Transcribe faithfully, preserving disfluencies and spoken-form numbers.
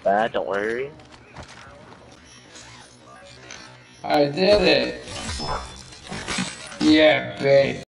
bad, don't worry. I did it. Yeah, babe.